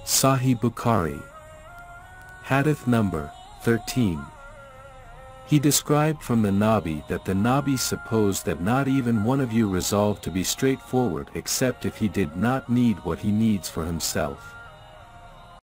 Sahih Bukhari Hadith number 13. He described from the Nabi that the Nabi supposed that not even one of you resolved to be straightforward except if he did not need what he needs for himself.